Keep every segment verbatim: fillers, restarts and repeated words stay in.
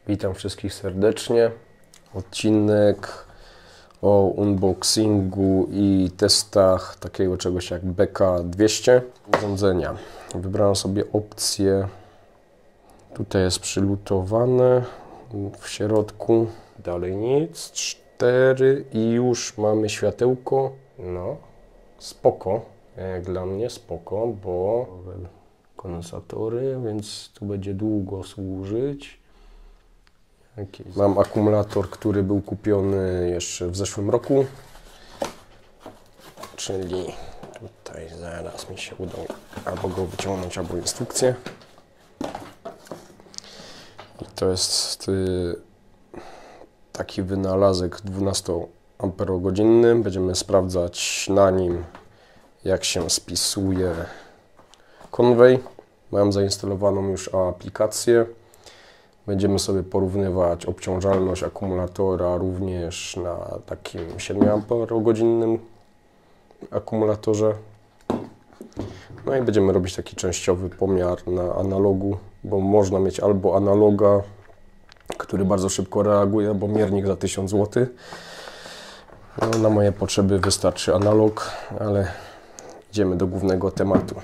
Witam wszystkich serdecznie. Odcinek o unboxingu i testach takiego czegoś jak B K dwieście urządzenia. Wybrałem sobie opcję, tutaj jest przylutowane w środku, dalej nic, cztery i już mamy światełko. No, spoko, jak dla mnie spoko, bo kondensatory, więc tu będzie długo służyć. Jakieś. Mam akumulator, który był kupiony jeszcze w zeszłym roku, czyli tutaj zaraz mi się uda albo go wyciągnąć, albo instrukcję. I to jest y, taki wynalazek dwunastoamperogodzinny. Będziemy sprawdzać na nim, jak się spisuje konwej. Mam zainstalowaną już aplikację. Będziemy sobie porównywać obciążalność akumulatora również na takim siedmioamperogodzinnym akumulatorze. No i będziemy robić taki częściowy pomiar na analogu, bo można mieć albo analoga, który bardzo szybko reaguje, bo miernik za tysiąc złotych. No, na moje potrzeby wystarczy analog, ale idziemy do głównego tematu.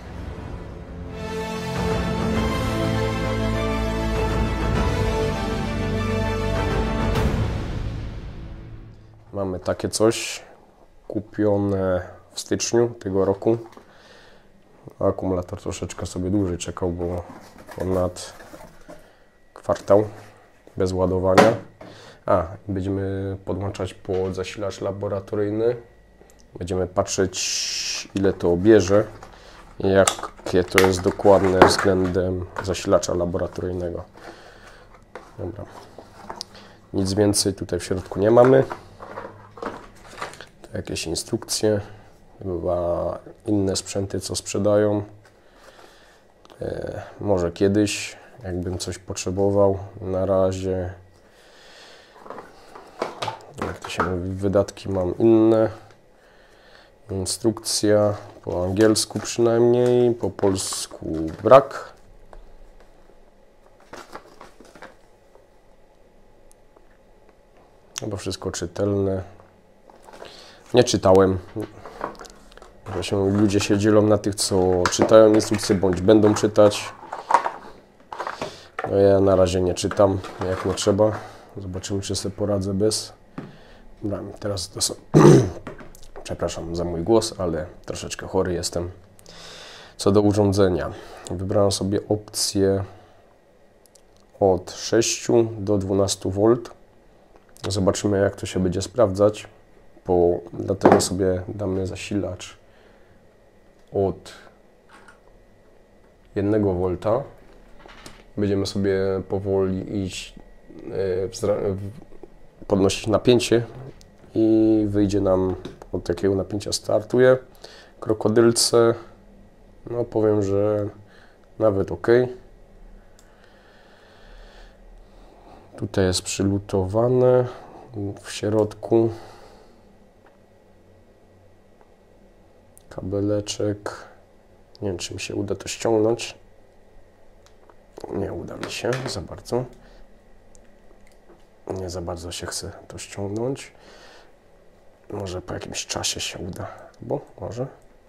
Mamy takie coś kupione w styczniu tego roku. Akumulator troszeczkę sobie dłużej czekał, bo ponad kwartał bez ładowania. A, będziemy podłączać pod zasilacz laboratoryjny. Będziemy patrzeć, ile to bierze i jakie to jest dokładne względem zasilacza laboratoryjnego. Dobra. Nic więcej tutaj w środku nie mamy. Jakieś instrukcje, chyba inne sprzęty, co sprzedają. E, może kiedyś, jakbym coś potrzebował. Na razie, jak to się mówi, wydatki mam inne. Instrukcja po angielsku przynajmniej, po polsku brak. Chyba wszystko czytelne. Nie czytałem, że się ludzie się dzielą na tych, co czytają instrukcje, bądź będą czytać. No ja na razie nie czytam, jak nie trzeba. Zobaczymy, czy sobie poradzę bez. Dobra, teraz to są... Przepraszam za mój głos, ale troszeczkę chory jestem. Co do urządzenia, wybrałem sobie opcję od sześciu do dwunastu wolt. Zobaczymy, jak to się będzie sprawdzać. Bo dlatego sobie damy zasilacz od jednego wolta. Będziemy sobie powoli iść, podnosić napięcie i wyjdzie nam od takiego napięcia startuje. Krokodylce, no powiem, że nawet ok. Tutaj jest przylutowane w środku. Kabeleczek. Nie wiem, czy mi się uda to ściągnąć. Nie uda mi się za bardzo. Nie za bardzo się chce to ściągnąć. Może po jakimś czasie się uda. Bo może.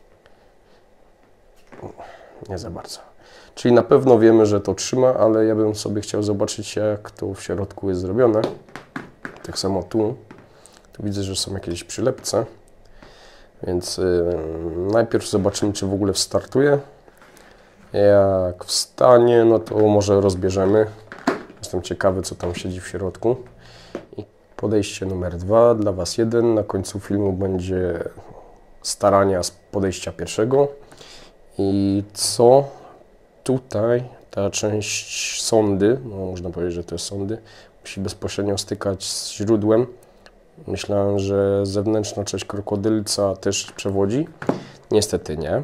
Nie za bardzo. Czyli na pewno wiemy, że to trzyma, ale ja bym sobie chciał zobaczyć, jak to w środku jest zrobione. Tak samo tu. Tu widzę, że są jakieś przylepce. Więc yy, najpierw zobaczymy, czy w ogóle wstartuje. Jak wstanie, no to może rozbierzemy. Jestem ciekawy, co tam siedzi w środku. I podejście numer dwa, dla Was jeden. Na końcu filmu będzie starania z podejścia pierwszego. I co tutaj, ta część sondy, no można powiedzieć, że to jest sondy, musi bezpośrednio stykać z źródłem. Myślałem, że zewnętrzna część krokodylca też przewodzi. Niestety nie.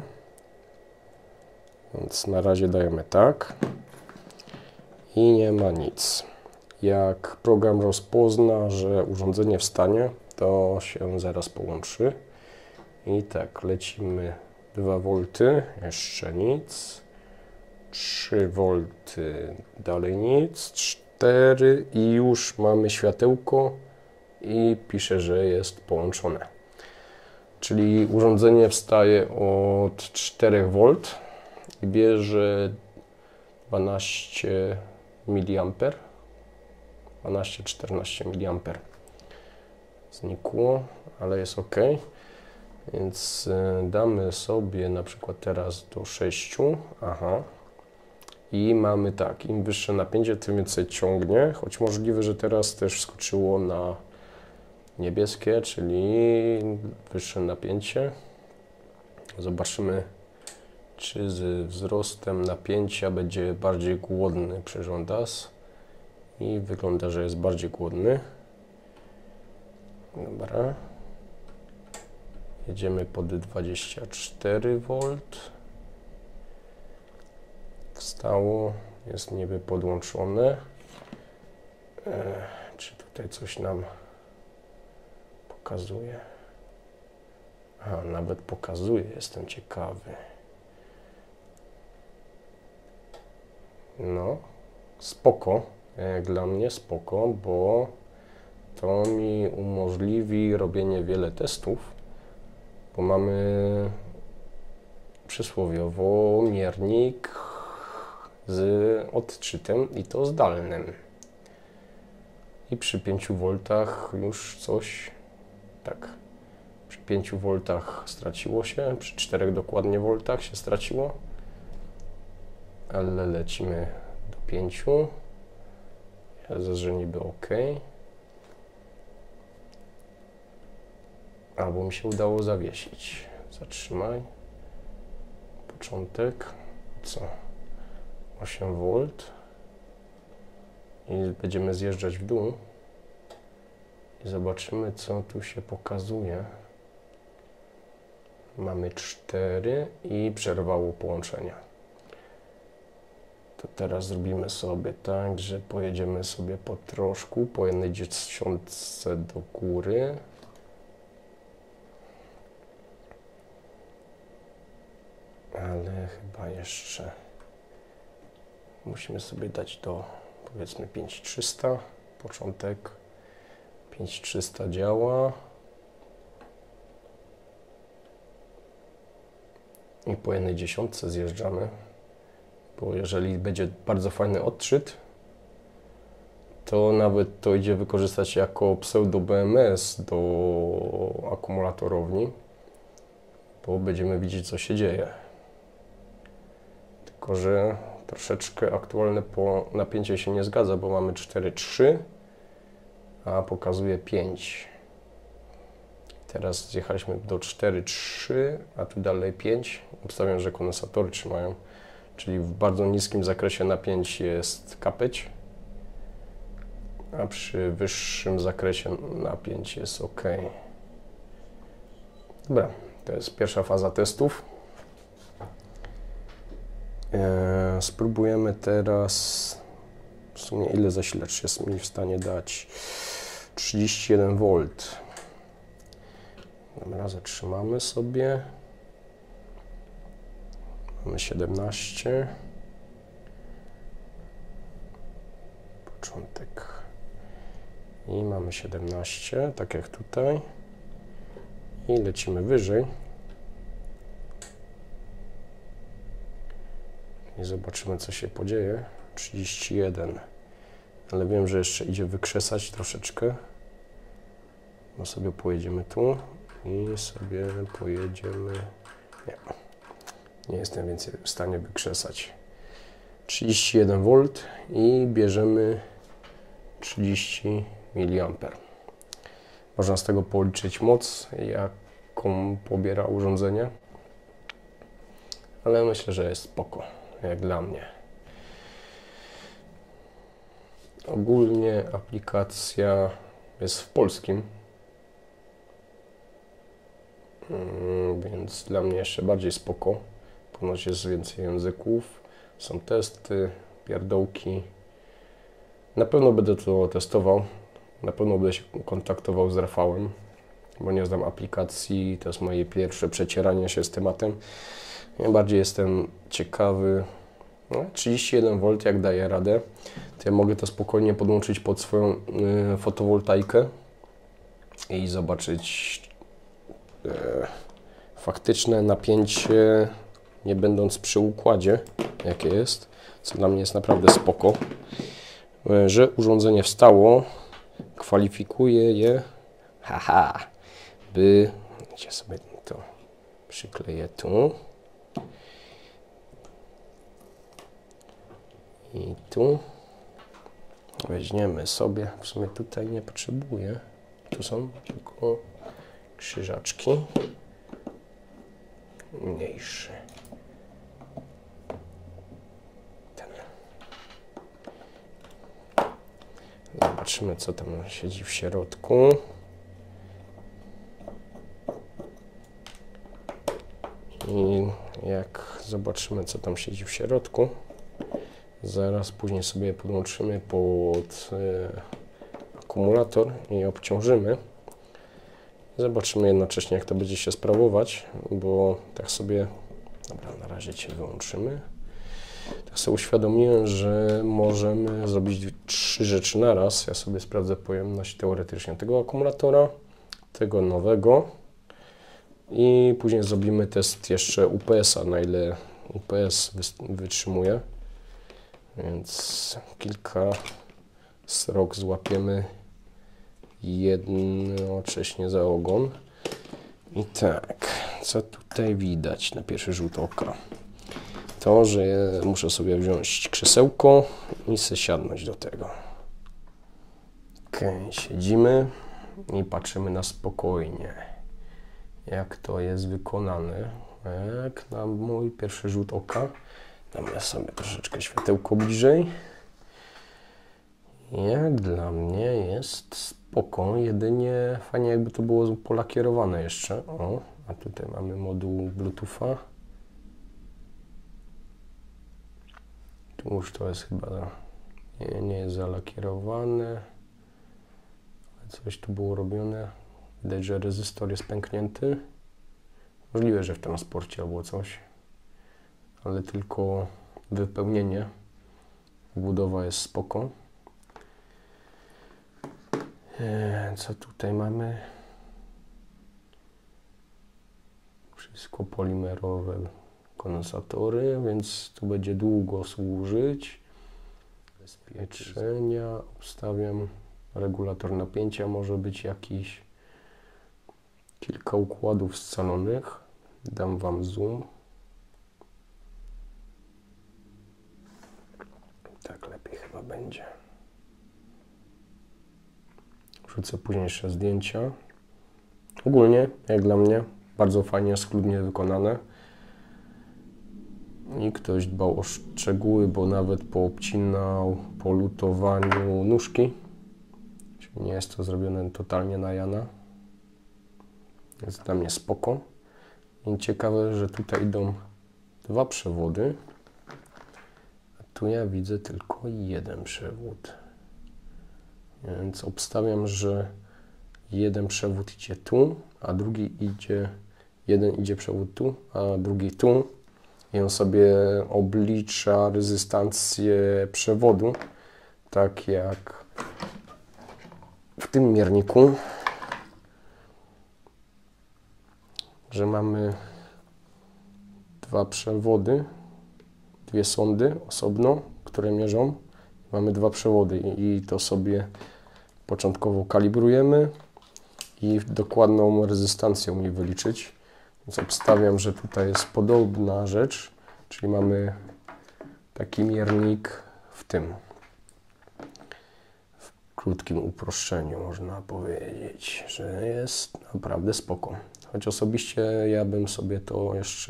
Więc na razie dajemy tak. I nie ma nic. Jak program rozpozna, że urządzenie wstanie, to się zaraz połączy. I tak, lecimy dwa wolty, jeszcze nic. trzy wolty, dalej nic. cztery i już mamy światełko i pisze, że jest połączone. Czyli urządzenie wstaje od czterech wolt i bierze dwanaście miliamperów. dwanaście czternaście miliamperów. Znikło, ale jest ok. Więc damy sobie na przykład teraz do sześciu. Aha. I mamy tak, im wyższe napięcie, tym więcej ciągnie, choć możliwe, że teraz też skoczyło na niebieskie, czyli wyższe napięcie. Zobaczymy, czy z wzrostem napięcia będzie bardziej głodny przyrządas. I wygląda, że jest bardziej głodny. Dobra. Jedziemy pod dwadzieścia cztery wolt. Wstało, jest niby podłączone. E, czy tutaj coś nam pokazuje? A, nawet pokazuje, jestem ciekawy. No, spoko, jak dla mnie spoko, bo to mi umożliwi robienie wiele testów, bo mamy przysłowiowo miernik z odczytem i to zdalnym. I przy pięciu woltach już coś, tak, przy pięciu woltach straciło się, przy czterech dokładnie woltach się straciło, ale lecimy do pięciu. Ja że niby ok. Albo mi się udało zawiesić. Zatrzymaj. Początek. Co? osiem wolt. I będziemy zjeżdżać w dół. I zobaczymy, co tu się pokazuje. Mamy cztery i przerwało połączenie. To teraz zrobimy sobie tak, że pojedziemy sobie po troszku, po jednej dziesiątce do góry. Ale chyba jeszcze musimy sobie dać do, powiedzmy, pięć tysięcy trzysta. Początek pięć tysięcy trzysta działa. I po jednej dziesiątce zjeżdżamy. Bo jeżeli będzie bardzo fajny odczyt, to nawet to idzie wykorzystać jako pseudo B M S do akumulatorowni, bo będziemy widzieć, co się dzieje. Tylko że troszeczkę aktualne napięcie się nie zgadza, bo mamy cztery trzy, a pokazuje pięć. Teraz zjechaliśmy do cztery trzy, a tu dalej pięć. Obstawiam, że kondensatory trzymają. Czyli w bardzo niskim zakresie napięć jest kapeć, a przy wyższym zakresie napięć jest ok. Dobra, to jest pierwsza faza testów. Eee, spróbujemy teraz, w sumie ile zasilacz jest mi w stanie dać? trzydzieści jeden wolt. Dobra, zatrzymamy sobie. Mamy siedemnaście. Początek. I mamy siedemnaście, tak jak tutaj. I lecimy wyżej. I zobaczymy, co się podzieje. trzydzieści jeden. Ale wiem, że jeszcze idzie wykrzesać troszeczkę. No sobie pojedziemy tu i sobie pojedziemy... Nie. Nie jestem więcej w stanie wykrzesać. trzydzieści jeden wolt i bierzemy trzydzieści miliamperów. Można z tego policzyć moc, jaką pobiera urządzenie. Ale myślę, że jest spoko, jak dla mnie. Ogólnie aplikacja jest w polskim. Więc dla mnie jeszcze bardziej spoko. Ponoć jest więcej języków, są testy, pierdołki. Na pewno będę to testował, na pewno będę się kontaktował z Rafałem, bo nie znam aplikacji, to jest moje pierwsze przecieranie się z tematem. Najbardziej jestem ciekawy, No, trzydzieści jeden wolt, jak daje radę, to ja mogę to spokojnie podłączyć pod swoją y, fotowoltaikę i zobaczyć y, faktyczne napięcie, nie będąc przy układzie, jakie jest, co dla mnie jest naprawdę spoko. Y, że urządzenie wstało, kwalifikuje je, haha, by, ja sobie to przykleję tu. I tu weźmiemy sobie, w sumie tutaj nie potrzebuję, tu są tylko krzyżaczki, mniejszy, ten. Zobaczymy, co tam siedzi w środku. I jak zobaczymy, co tam siedzi w środku, zaraz później sobie podłączymy pod y, akumulator i obciążymy. Zobaczymy jednocześnie, jak to będzie się sprawować, bo tak sobie, dobra, na razie Cię wyłączymy. Tak sobie uświadomiłem, że możemy zrobić trzy rzeczy na raz. Ja sobie sprawdzę pojemność teoretycznie tego akumulatora, tego nowego i później zrobimy test jeszcze U P S a, na ile U P S wytrzymuje. Więc kilka srok złapiemy jednocześnie za ogon. I tak, co tutaj widać na pierwszy rzut oka? To, że muszę sobie wziąć krzesełko i se siadnąć do tego. Ok, siedzimy i patrzymy na spokojnie, jak to jest wykonane. Jak na mój pierwszy rzut oka. Damy sobie troszeczkę światełko bliżej. Jak dla mnie jest spoko, jedynie fajnie jakby to było polakierowane jeszcze. O, a tutaj mamy moduł Bluetootha. Tu już to jest chyba, nie, nie jest zalakierowane. Ale coś tu było robione. Widać, że rezystor jest pęknięty. Możliwe, że w transporcie albo coś. Ale tylko wypełnienie, budowa jest spoko. Co tutaj mamy? Wszystko polimerowe kondensatory, więc tu będzie długo służyć. Bezpieczenia, obstawiam regulator napięcia, może być jakiś, kilka układów scalonych. Dam Wam zoom. Tak lepiej chyba będzie. Wrzucę później jeszcze zdjęcia. Ogólnie, jak dla mnie, bardzo fajnie, schludnie wykonane. I ktoś dbał o szczegóły, bo nawet poobcinał po lutowaniu nóżki. Czyli nie jest to zrobione totalnie na Jana. Jest dla mnie spoko. I ciekawe, że tutaj idą dwa przewody. A tu ja widzę tylko jeden przewód. Więc obstawiam, że jeden przewód idzie tu, a drugi idzie, jeden idzie przewód tu, a drugi tu. I on sobie oblicza rezystancję przewodu, tak jak w tym mierniku, że mamy dwa przewody, dwie sondy osobno, które mierzą. Mamy dwa przewody i to sobie początkowo kalibrujemy i dokładną rezystancję mi wyliczyć. Więc obstawiam, że tutaj jest podobna rzecz, czyli mamy taki miernik w tym, w krótkim uproszczeniu można powiedzieć, że jest naprawdę spoko. Choć osobiście ja bym sobie to jeszcze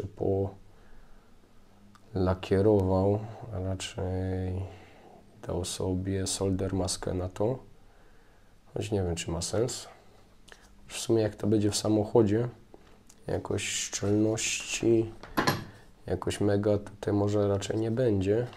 polakierował, a raczej dał sobie solder maskę na to, choć nie wiem, czy ma sens. W sumie jak to będzie w samochodzie, jakoś szczelności, jakoś mega tutaj może raczej nie będzie.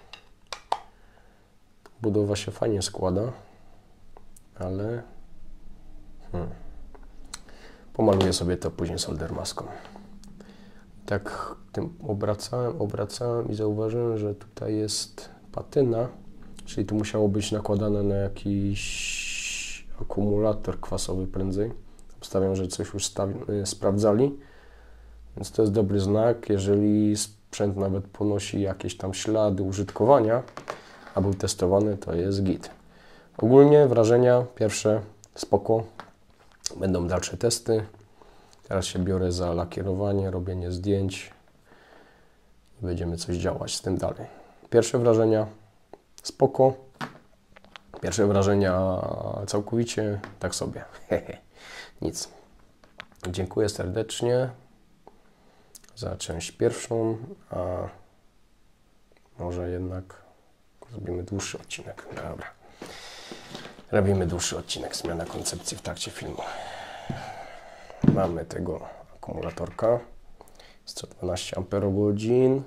Budowa się fajnie składa, ale hmm, pomaluję sobie to później solder maską. tak tym obracałem, obracałem i zauważyłem, że tutaj jest patyna, czyli tu musiało być nakładane na jakiś akumulator kwasowy prędzej. Obstawiam, że coś już sprawdzali, więc to jest dobry znak. Jeżeli sprzęt nawet ponosi jakieś tam ślady użytkowania, a był testowany, to jest git. Ogólnie wrażenia pierwsze spoko, będą dalsze testy. Teraz się biorę za lakierowanie, robienie zdjęć i będziemy coś działać z tym dalej. Pierwsze wrażenia spoko, pierwsze wrażenia całkowicie tak sobie. Nic. Dziękuję serdecznie za część pierwszą, a może jednak zrobimy dłuższy odcinek. Dobra. Robimy dłuższy odcinek, zmiana koncepcji w trakcie filmu. Mamy tego akumulatorka, sto dwanaście amperogodzin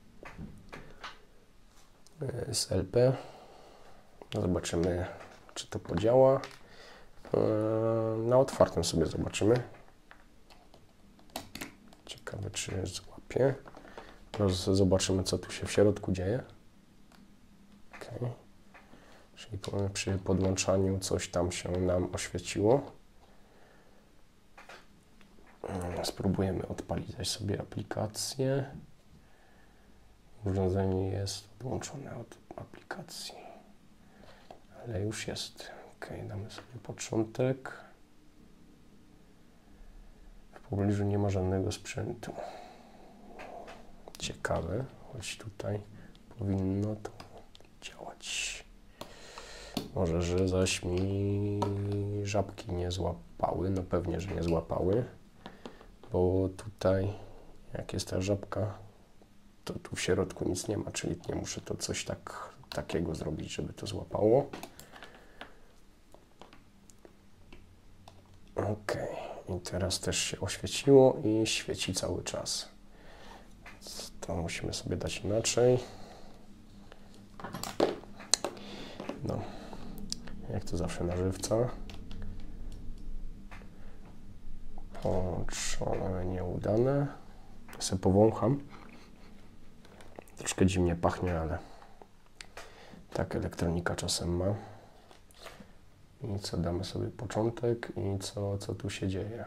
z L P. Zobaczymy, czy to podziała. Na otwartym sobie zobaczymy. Ciekawe, czy złapie. Teraz zobaczymy, co tu się w środku dzieje. Okay. Czyli przy podłączaniu coś tam się nam oświeciło. Spróbujemy odpalić sobie aplikację. Urządzenie jest odłączone od aplikacji, ale już jest. Ok, damy sobie początek. W pobliżu nie ma żadnego sprzętu. Ciekawe, choć tutaj powinno to działać. Może, że zaś mi żabki nie złapały. No pewnie, że nie złapały. Bo tutaj, jak jest ta żabka, to tu w środku nic nie ma, czyli nie muszę to coś tak, takiego zrobić, żeby to złapało. Ok, i teraz też się oświeciło i świeci cały czas. To musimy sobie dać inaczej. No, jak to zawsze na żywca. Połączone, nieudane. Ja sobie powącham. Troszkę dziwnie pachnie, ale tak elektronika czasem ma. I co, damy sobie początek i co, co tu się dzieje.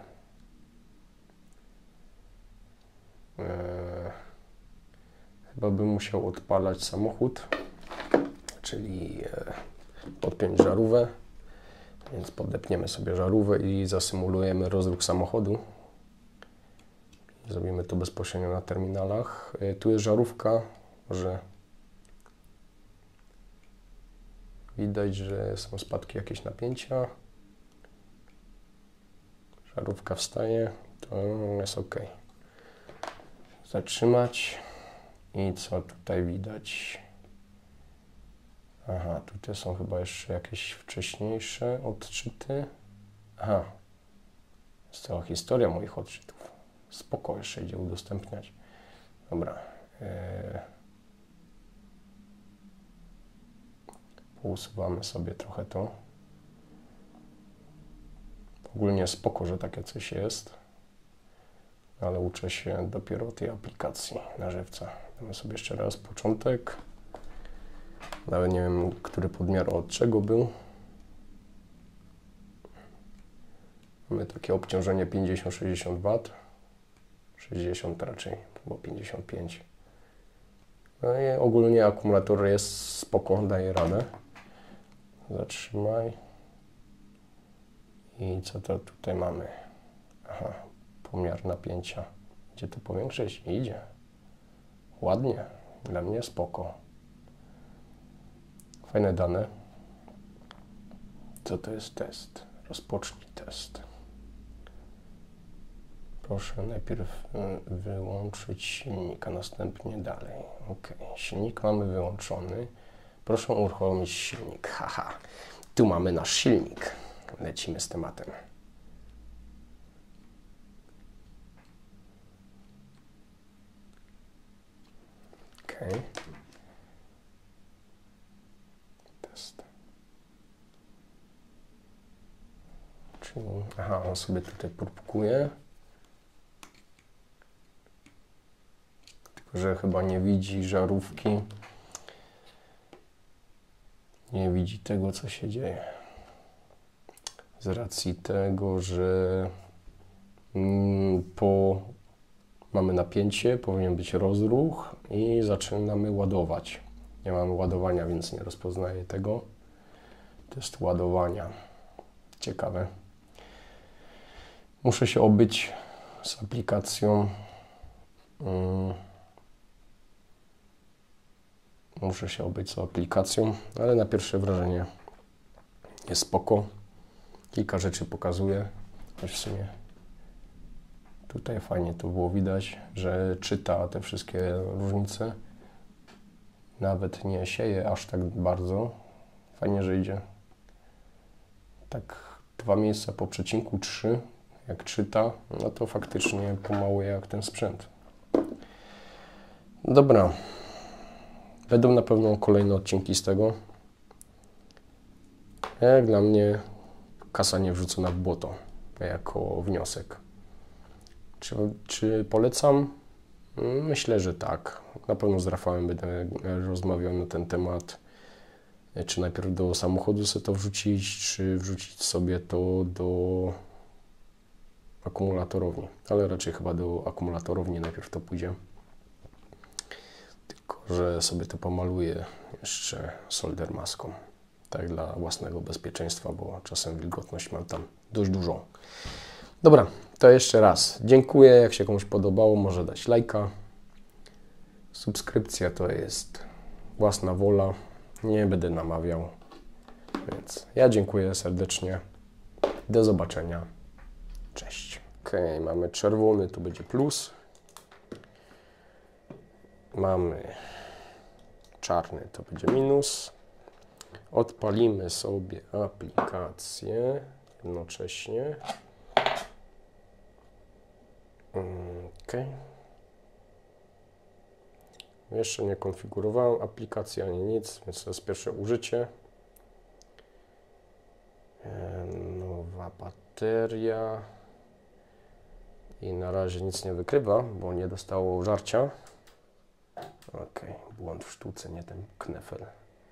Eee, chyba bym musiał odpalać samochód, czyli e, podpiąć żarówkę. Więc podepniemy sobie żarówkę i zasymulujemy rozruch samochodu. Zrobimy to bezpośrednio na terminalach. Tu jest żarówka, że widać, że są spadki jakieś napięcia. Żarówka wstaje, to jest ok. Zatrzymać i co tutaj widać? Aha, tutaj są chyba jeszcze jakieś wcześniejsze odczyty. Aha, jest cała historia moich odczytów. Spoko, jeszcze idzie udostępniać. Dobra. Yy. Pousuwamy sobie trochę to. Ogólnie spoko, że takie coś jest. Ale uczę się dopiero tej aplikacji na żywca. Damy sobie jeszcze raz początek. Nawet nie wiem, który podmiar od czego był. Mamy takie obciążenie pięćdziesiąt sześćdziesiąt watów. sześćdziesiąt raczej, bo pięćdziesiąt pięć. No i ogólnie akumulator jest spoko, daje radę. Zatrzymaj. I co to tutaj mamy? Aha, pomiar napięcia. Idzie to powiększyć? Idzie. Ładnie. Dla mnie spoko. Fajne dane. Co to jest test? Rozpocznij test. Proszę najpierw wyłączyć silnik, a następnie dalej. Ok, silnik mamy wyłączony. Proszę uruchomić silnik. Haha, tu mamy nasz silnik. Lecimy z tematem. Ok. Test. Czyli, aha, on sobie tutaj próbkuje. że chyba nie widzi żarówki. Nie widzi tego, co się dzieje. Z racji tego, że mm, po, mamy napięcie, powinien być rozruch i zaczynamy ładować. Nie mamy ładowania, więc nie rozpoznaje tego. Test ładowania. Ciekawe. Muszę się obyć z aplikacją. Hmm. Muszę się obyć z aplikacją, ale na pierwsze wrażenie jest spoko. Kilka rzeczy pokazuje, choć w sumie tutaj fajnie to było widać, że czyta te wszystkie różnice. Nawet nie sieje aż tak bardzo. Fajnie, że idzie. Tak dwa miejsca po przecinku, trzy. Jak czyta, no to faktycznie pomału jak ten sprzęt. Dobra. Będą na pewno kolejne odcinki z tego. Jak dla mnie kasa nie wrzucona w błoto, jako wniosek. Czy, czy polecam? Myślę, że tak. Na pewno z Rafałem będę rozmawiał na ten temat. Czy najpierw do samochodu sobie to wrzucić, czy wrzucić sobie to do akumulatorowni. Ale raczej chyba do akumulatorowni najpierw to pójdzie. Tylko że sobie to pomaluję jeszcze solder maską. Tak dla własnego bezpieczeństwa, bo czasem wilgotność mam tam dość dużą. Dobra, to jeszcze raz dziękuję. Jak się komuś podobało, może dać lajka. Subskrypcja to jest własna wola. Nie będę namawiał. Więc ja dziękuję serdecznie. Do zobaczenia. Cześć. Ok, mamy czerwony, tu będzie plus. Mamy czarny, to będzie minus. Odpalimy sobie aplikację jednocześnie. Ok. Jeszcze nie konfigurowałem aplikacji ani nic, więc to jest pierwsze użycie. Nowa bateria. I na razie nic nie wykrywa, bo nie dostało żarcia. Ok, błąd w sztuce, nie ten knefel.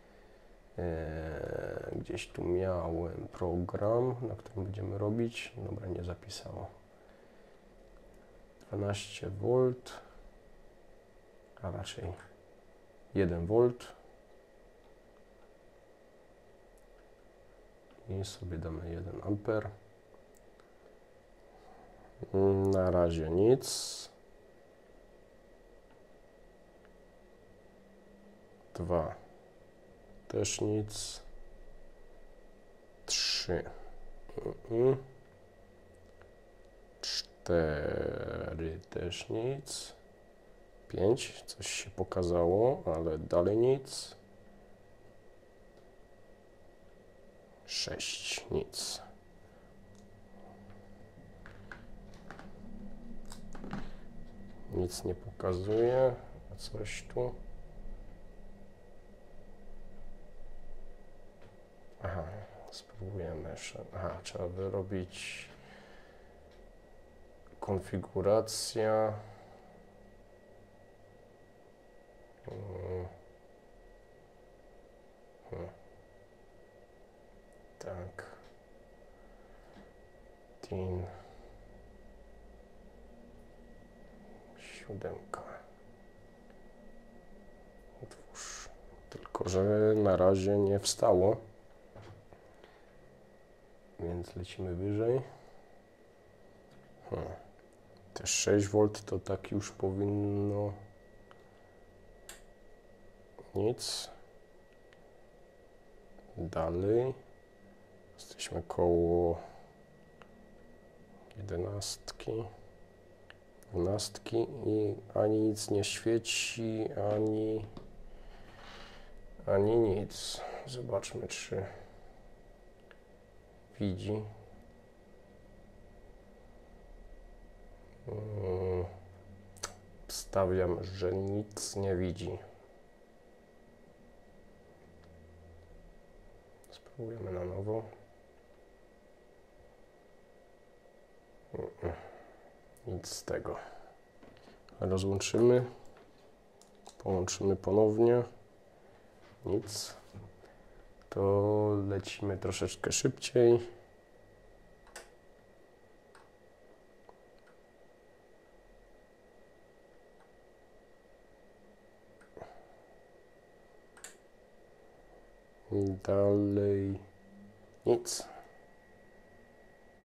Eee, gdzieś tu miałem program, na którym będziemy robić. Dobra, nie zapisało. dwanaście wolt, a raczej jeden wolt. I sobie damy jeden amper. Na razie nic. dwa. Też nic. trzy. Mhm. cztery. Też nic. pięć. Coś się pokazało, ale dalej nic. sześć. Nic. Nic nie pokazuje. A coś tu. Aha, spróbujemy jeszcze. Aha, trzeba wyrobić konfiguracja. Hmm. Hmm. Tak. Tin. Siódemka. Otwórz. Tylko że na razie nie wstało. Więc lecimy wyżej. Hmm. Te sześć wolt to tak już powinno... Nic. Dalej. Jesteśmy koło jedenastki, dwunastki i ani nic nie świeci, ani, ani nic. Zobaczmy, czy widzi. Hmm. Stawiam, że nic nie widzi. Spróbujemy na nowo. Nic z tego. Rozłączymy. Połączymy ponownie. Nic. To lecimy troszeczkę szybciej. I dalej nic.